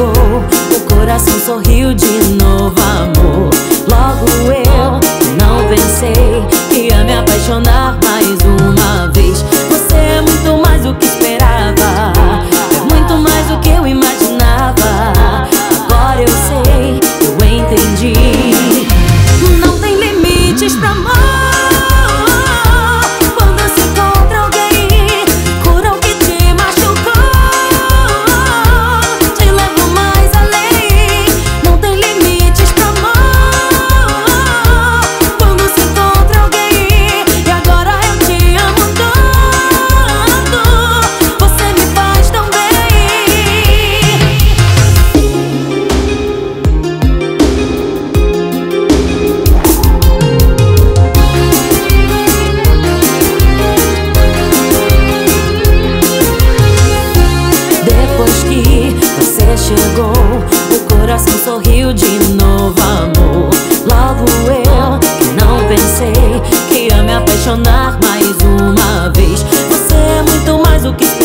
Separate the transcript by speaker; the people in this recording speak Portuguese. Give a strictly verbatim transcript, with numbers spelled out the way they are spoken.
Speaker 1: chegou, o coração sorriu de novo, amor. Logo eu não pensei que ia me apaixonar mais uma vez. Você é muito mais do que esperava, é muito mais do que eu imaginava. Agora eu sei, eu entendi. Não tem limites pra amor. Quando se encontra alguém, cura o que te machucou, te leva mais além. Não tem limites pra amor. Quando se encontra alguém, e agora eu te amo tanto, você me faz tão bem. Depois que você chegou, o coração sorriu de novo, amor. Logo eu que não pensei que ia me apaixonar mais uma vez. Você é muito mais do que